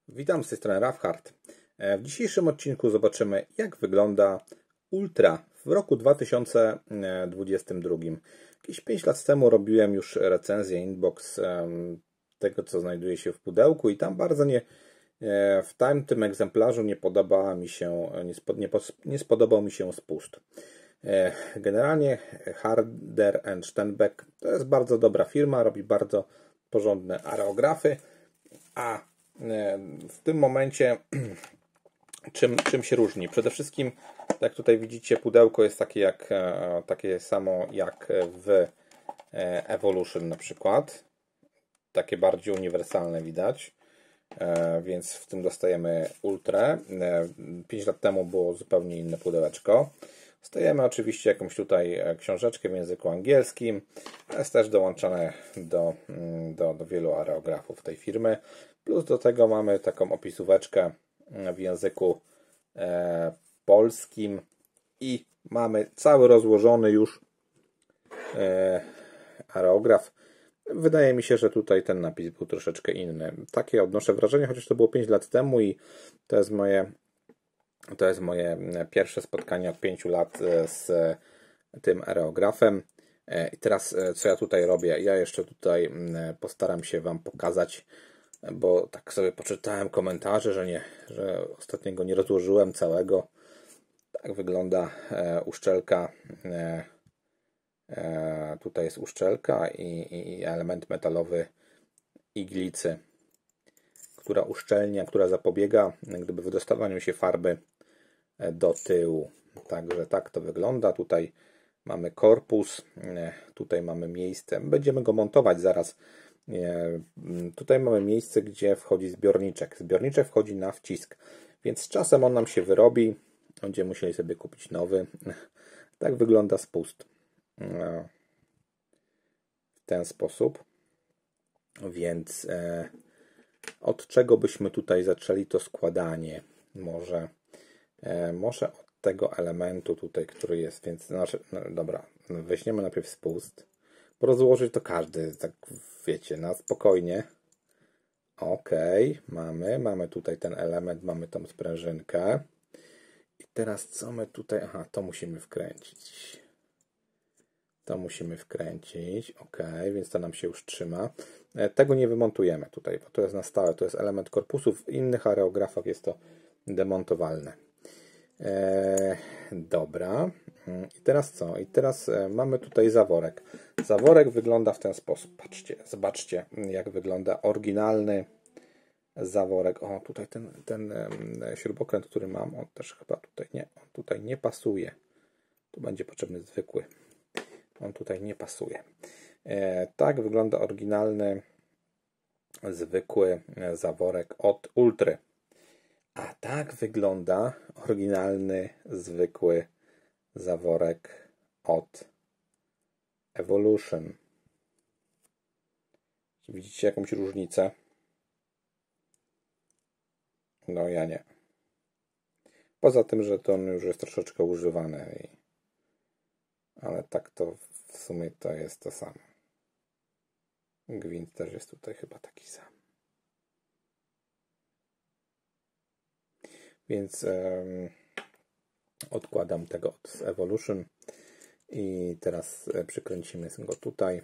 Witam z tej strony Rawhard. W dzisiejszym odcinku zobaczymy, jak wygląda Ultra w roku 2022. Jakieś 5 lat temu robiłem już recenzję inbox tego, co znajduje się w pudełku i tam bardzo w tamtym egzemplarzu nie spodobał mi się spust. Generalnie Harder Steinbeck to jest bardzo dobra firma, robi bardzo porządne areografy, a w tym momencie czym się różni? Przede wszystkim, tak jak tutaj widzicie, pudełko jest takie samo jak w Evolution na przykład. Takie bardziej uniwersalne widać. Więc w tym dostajemy Ultrę. 5 lat temu było zupełnie inne pudełeczko. Dostajemy oczywiście jakąś tutaj książeczkę w języku angielskim. Jest też dołączone do wielu areografów tej firmy. Plus do tego mamy taką opisóweczkę w języku polskim i mamy cały rozłożony już areograf. Wydaje mi się, że tutaj ten napis był troszeczkę inny. Takie odnoszę wrażenie, chociaż to było 5 lat temu i to jest moje pierwsze spotkanie od 5 lat z tym areografem. I teraz co ja tutaj robię? Ja jeszcze tutaj postaram się Wam pokazać, bo tak sobie poczytałem komentarze, że ostatnio go nie rozłożyłem całego. Tak wygląda uszczelka. Tutaj jest uszczelka i element metalowy iglicy, która uszczelnia, która zapobiega gdyby wydostawaniu się farby do tyłu. Także tak to wygląda. Tutaj mamy korpus, tutaj mamy miejsce. Będziemy go montować zaraz. Tutaj mamy miejsce, gdzie wchodzi zbiorniczek. Zbiorniczek wchodzi na wcisk, więc z czasem on nam się wyrobi. Będziemy musieli sobie kupić nowy. Tak wygląda spust. W ten sposób. Więc od czego byśmy tutaj zaczęli to składanie? Może od tego elementu tutaj, który jest, więc dobra, weźmiemy najpierw spust. Bo rozłożyć to każdy, tak wiecie, na spokojnie. Ok, mamy tutaj ten element, mamy tą sprężynkę. I teraz co my tutaj, to musimy wkręcić. Ok, więc to nam się już trzyma. Tego nie wymontujemy tutaj, bo to jest na stałe, to jest element korpusu. W innych areografach jest to demontowalne. Dobra. I teraz co? I teraz mamy tutaj zaworek. Zaworek wygląda w ten sposób. Zobaczcie, jak wygląda oryginalny zaworek. O, tutaj ten śrubokręt, który mam, on też chyba tutaj nie pasuje. Tu będzie potrzebny zwykły. On tutaj nie pasuje. Tak wygląda oryginalny, zwykły zaworek od Ultry. A tak wygląda oryginalny, zwykły zaworek od Evolution. Widzicie jakąś różnicę? No ja nie. Poza tym, że to on już jest troszeczkę używany. Ale tak to w sumie to jest to samo. Gwint też jest tutaj chyba taki sam. Więc odkładam tego od Evolution i teraz przykręcimy go tutaj.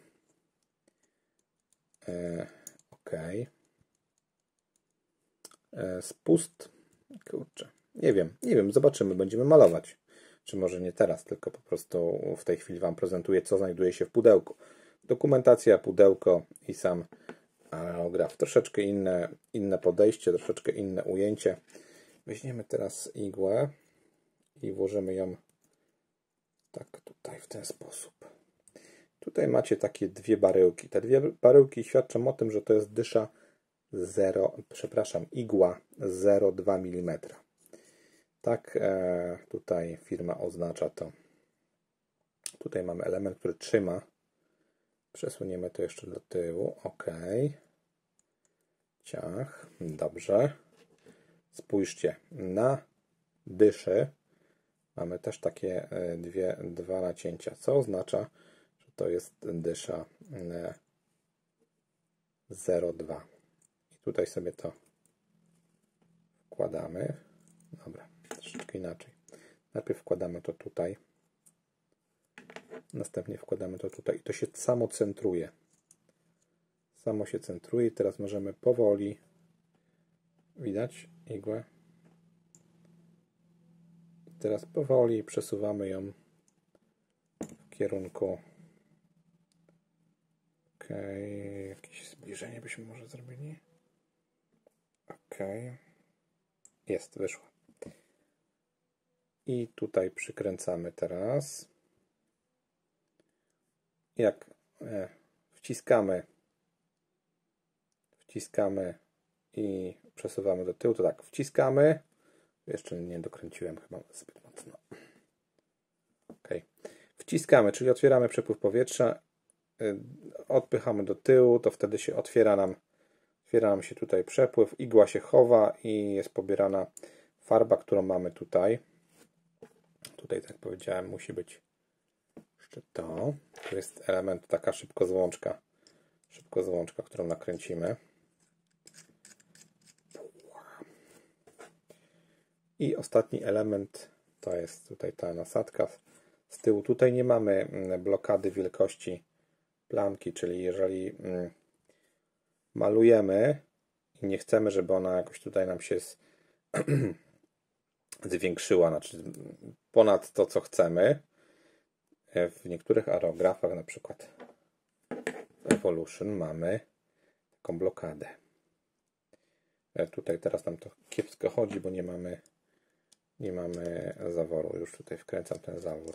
Ok. Spust. Kurczę. Nie wiem, zobaczymy, będziemy malować. Czy może nie teraz, tylko po prostu w tej chwili Wam prezentuję, co znajduje się w pudełku. Dokumentacja, pudełko i sam areograf. Troszeczkę inne podejście, troszeczkę inne ujęcie. Weźmiemy teraz igłę i włożymy ją tak tutaj w ten sposób. Tutaj macie takie dwie baryłki. Te dwie baryłki świadczą o tym, że to jest dysza igła 0,2 mm. Tak tutaj firma oznacza to. Tutaj mamy element, który trzyma. Przesuniemy to jeszcze do tyłu. Ok. Ciach. Dobrze. Spójrzcie. Na dyszy mamy też takie dwa nacięcia, co oznacza, że to jest dysza 0,2. I tutaj sobie to wkładamy. Dobra, troszeczkę inaczej. Najpierw wkładamy to tutaj. Następnie wkładamy to tutaj. I to się samo centruje. Samo się centruje i teraz możemy powoli, widać igłę. Teraz powoli przesuwamy ją w kierunku. Ok, jakieś zbliżenie byśmy może zrobili. Ok, jest, wyszło. I tutaj przykręcamy teraz. Jak wciskamy i przesuwamy do tyłu, to tak, wciskamy. Jeszcze nie dokręciłem chyba zbyt mocno. Ok. Wciskamy, czyli otwieramy przepływ powietrza, odpychamy do tyłu, to wtedy się otwiera nam się tutaj przepływ, igła się chowa i jest pobierana farba, którą mamy tutaj. Tutaj, tak jak powiedziałem, musi być jeszcze to. To jest element, taka szybkozłączka, którą nakręcimy. I ostatni element to jest tutaj ta nasadka z tyłu. Tutaj nie mamy blokady wielkości plamki, czyli jeżeli malujemy i nie chcemy, żeby ona jakoś tutaj nam się zwiększyła, znaczy ponad to, co chcemy, w niektórych aerografach, na przykład w Evolution, mamy taką blokadę. Tutaj teraz nam to kiepsko chodzi, bo nie mamy zaworu. Już tutaj wkręcam ten zawór.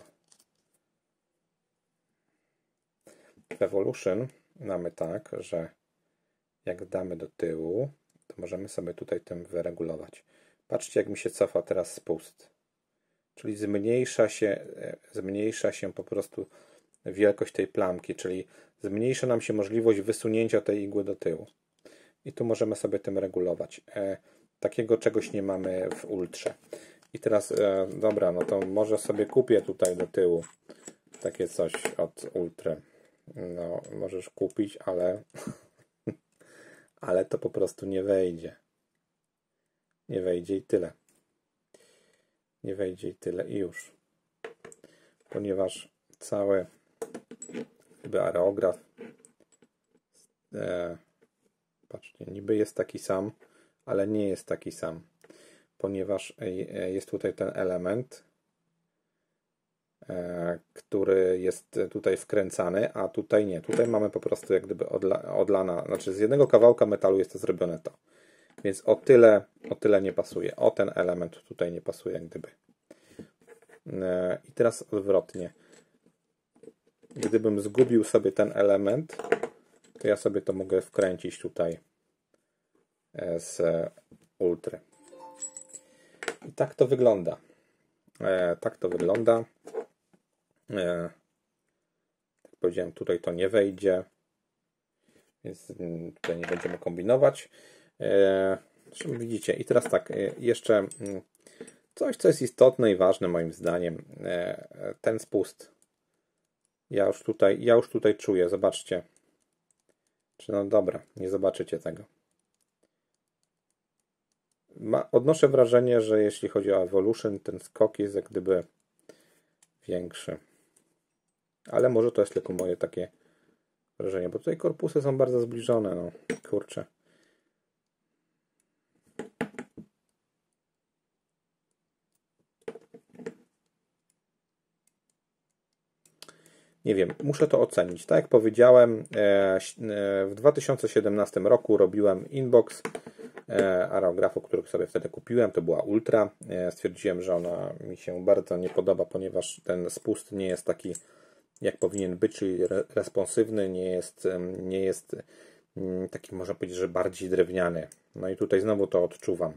W Evolution mamy tak, że jak damy do tyłu, to możemy sobie tutaj tym wyregulować. Patrzcie, jak mi się cofa teraz spust. Czyli zmniejsza się po prostu wielkość tej plamki, czyli zmniejsza nam się możliwość wysunięcia tej igły do tyłu. I tu możemy sobie tym regulować. Takiego czegoś nie mamy w Ultrze. I teraz, dobra, no to może sobie kupię tutaj do tyłu takie coś od Ultry. No, możesz kupić, ale to po prostu nie wejdzie. Nie wejdzie i tyle. Nie wejdzie i tyle i już. Ponieważ cały aerograf patrzcie, niby jest taki sam, ale nie jest taki sam. Ponieważ jest tutaj ten element, który jest tutaj wkręcany, a tutaj nie. Tutaj mamy po prostu jak gdyby odlana, znaczy z jednego kawałka metalu jest to zrobione to. Więc o tyle nie pasuje. O ten element tutaj nie pasuje jak gdyby. I teraz odwrotnie. Gdybym zgubił sobie ten element, to ja sobie to mogę wkręcić tutaj z Ultry. I tak to wygląda. Tak to wygląda. Jak powiedziałem, tutaj to nie wejdzie. Więc tutaj nie będziemy kombinować. Zresztą widzicie. I teraz tak, jeszcze coś, co jest istotne i ważne moim zdaniem. Ten spust. Ja już tutaj czuję. Zobaczcie. No dobra, nie zobaczycie tego. Odnoszę wrażenie, że jeśli chodzi o Evolution, ten skok jest jak gdyby większy. Ale może to jest tylko moje takie wrażenie, bo tutaj korpusy są bardzo zbliżone. No, kurczę. Nie wiem, muszę to ocenić. Tak jak powiedziałem, w 2017 roku robiłem inbox aerografu, który sobie wtedy kupiłem. To była Ultra. Stwierdziłem, że ona mi się bardzo nie podoba, ponieważ ten spust nie jest taki, jak powinien być, czyli responsywny, nie jest taki, można powiedzieć, że bardziej drewniany. No i tutaj znowu to odczuwam.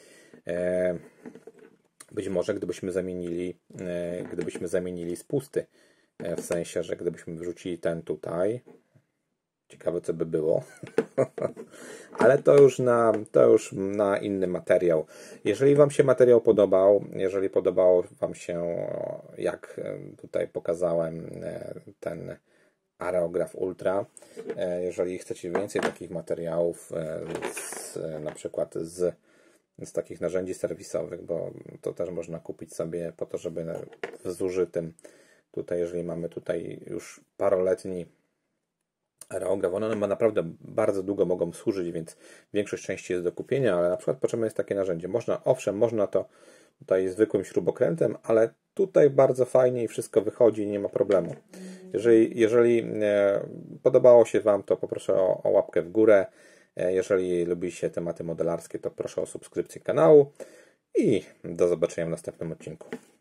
Być może gdybyśmy zamienili spusty, w sensie, że gdybyśmy wrzucili ten tutaj, ciekawe co by było, ale to już na inny materiał. Jeżeli Wam się materiał podobał, jeżeli podobało Wam się, jak tutaj pokazałem ten aerograf Ultra, jeżeli chcecie więcej takich materiałów, na przykład z z takich narzędzi serwisowych, bo to też można kupić sobie po to, żeby w zużytym, tutaj jeżeli mamy tutaj już paroletni areograf, one naprawdę bardzo długo mogą służyć, więc większość części jest do kupienia, ale na przykład potrzebne jest takie narzędzie. Można to tutaj zwykłym śrubokrętem, ale tutaj bardzo fajnie i wszystko wychodzi, nie ma problemu. Jeżeli podobało się Wam, to poproszę o łapkę w górę. Jeżeli lubicie tematy modelarskie, to proszę o subskrypcję kanału i do zobaczenia w następnym odcinku.